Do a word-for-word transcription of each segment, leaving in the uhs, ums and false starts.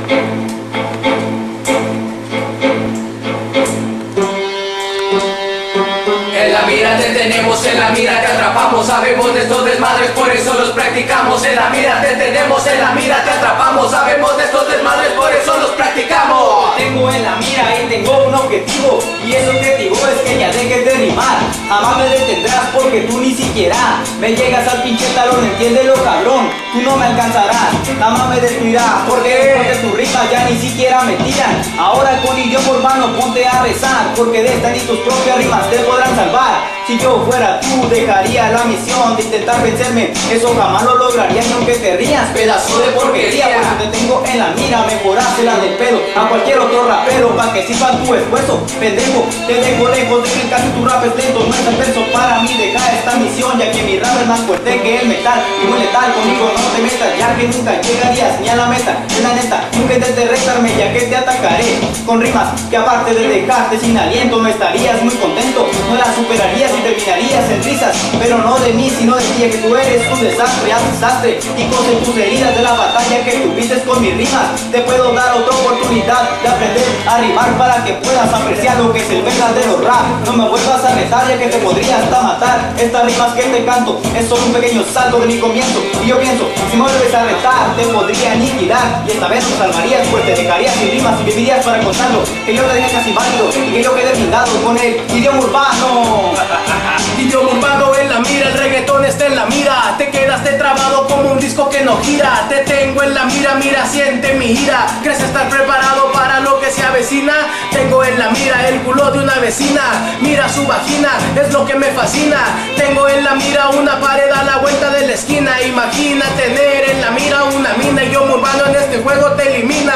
En la mira te tenemos, en la mira te atrapamos. Sabemos de estos desmadres, por eso los practicamos. En la mira te tenemos, en la mira te atrapamos. Sabemos de estos desmadres, por eso los practicamos. Tengo en la mira y tengo un objetivo, y ese objetivo es que ya dejes de rimar. Jamás me detendrás porque tú ni siquiera me llegas al pinche talón, entiéndelo cabrón. Tú no me alcanzarás, jamás me destruirás. ¿Por qué? Porque tus rimas ya ni siquiera me tiran. Ahora con idioma urbano ponte a rezar, porque de esta ni tus propias rimas te podrán salvar. Si yo fuera tú dejaría la misión de intentar vencerme, eso jamás lo lograría ni aunque te rías, pedazo de porquería. Porque te tengo en la mira, mejorársela del pedo a cualquier otro rapero, pa' que sirva tu esfuerzo, pendejo. Te dejo lejos de que casi tu rap es lento, no es el verso para mí, deja esta misión, ya que mi rap es más fuerte que el metal y muy letal. Conmigo no te metas, ya que nunca llegarías ni a la meta. Es la neta, nunca intentes restarme, ya que te atacaré con rimas que aparte de dejarte sin aliento, no estarías muy contento, no las superarías y terminarías en risas, pero no de mí, sino de ti, ya que tú eres un desastre, haz desastre y cose tus heridas de la batalla que tuviste con mis rimas. Te puedo dar otra oportunidad de aprender a rimar para que puedas apreciar lo que es el verdadero rap. No me vuelvas a retar, ya que te podría hasta matar. Estas rimas que te canto es solo un pequeño salto de mi comienzo, y yo pienso, si me vuelves a retar, te podría aniquilar, y esta vez no salvarías, pues te dejarías sin rimas y vivirías para contarlo, que yo te dejé casi válido y que yo quedé blindado con el idioma urbano. Idioma urbano en la mira, el reggaetón está en la mira. Te quedaste trabado como un disco que no gira. Te tengo en la mira, mira, siente mi ira. ¿Crees estar preparado para lo que se avecina? Tengo en la mira el culo de una vecina. Mira su vagina, es lo que me fascina. Tengo en la mira una pared a la vuelta de la esquina. Imagina tener en la mira una mina. Idioma urbano en este juego te elimina.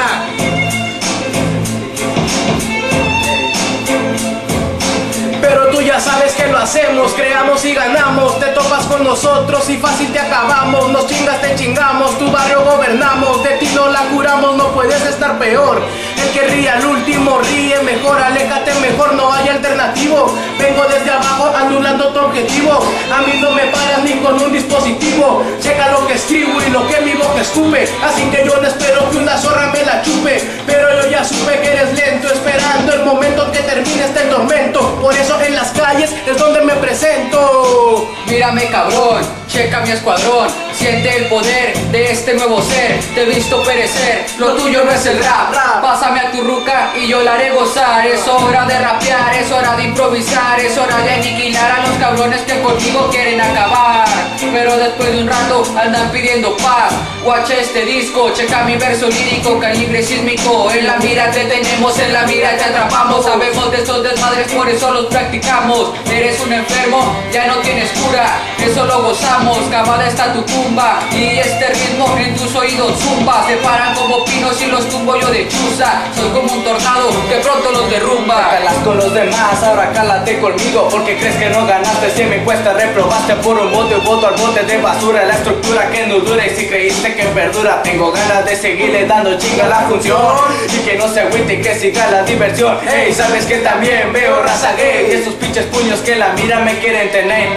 Pero tú ya sabes que lo hacemos, creamos y ganamos. Te topas con nosotros y fácil te acabamos. Nos chingas, te chingamos, tu barrio gobernamos. De ti no la curamos, no puedes estar peor. El que ríe al último ríe mejor. Aléjate mejor, no hay alternativo. Vengo desde abajo anulando tu objetivo. A mí no me paras ni con un dispositivo. Checa lo que escribo y lo que mi boca escupe. Así que yo no espero que una zorra me la chupe. Pero yo ya supe que eres lento, esperando el momento que termine este tormento. Por eso en las calles es donde me presento. Mírame cabrón, checa mi escuadrón. Siente el poder de este nuevo ser. Te he visto perecer, lo tuyo no es el rap. Pásame a tu ruca y yo la haré gozar. Es hora de rapear, es hora de improvisar. Es hora de aniquilar a los cabrones que conmigo quieren acabar. Pero después de un rato andan pidiendo paz. Watch este disco, checa mi verso lírico, calibre sísmico. En la mira te tenemos, en la mira te atrapamos. Sabemos de estos desmadres, por eso los practicamos. Eres un enfermo, ya no tienes cura, eso lo gozamos. Cavada está tu tumba y este ritmo en tus oídos zumba. Se paran como pinos y los tumbo yo de chuza. Soy como un tornado que pronto los derrumba. Cálalas con los demás, ahora cálate conmigo, porque crees que no ganaste. Si me encuesta reprobaste por un voto y voto al bote de basura. La estructura que no dura, y si creíste que perdura, tengo ganas de seguirle dando chinga a la función y que no se agüite y que siga la diversión. Hey, sabes que también veo raza gay y esos pinches puños que la mira me quieren tener.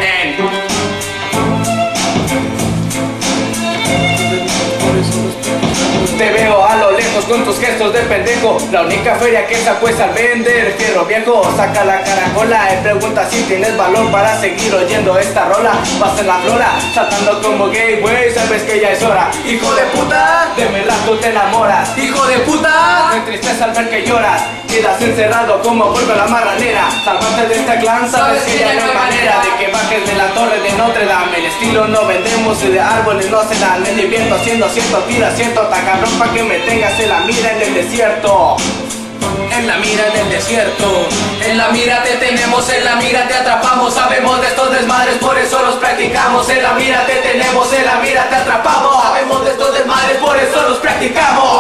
Te veo a lo lejos con tus gestos de pendejo. La única feria que saco es al vender fierro viejo. Saca la caracola y pregunta si tienes valor para seguir oyendo esta rola. Vas en la flora, saltando como gay, güey, sabes que ya es hora. Hijo de puta, de mi rap tú te enamoras. Hijo de puta, me entristece al ver que lloras. Quedas encerrado como vuelve la marranera. Salvarte de este clan, sabes que ya no hay manera de que bajes de la torre de Notre Dame. El estilo no vendemos y de árboles no se dan. Me divierto haciendo cierto tira, cierto ta cabrón pa' que me tengas en la mira en el desierto. En la mira en el desierto. En la mira te tenemos, en la mira te atrapamos. Sabemos de estos desmadres, por eso los practicamos. En la mira te tenemos, en la mira te atrapamos. Sabemos de estos desmadres, por eso los practicamos.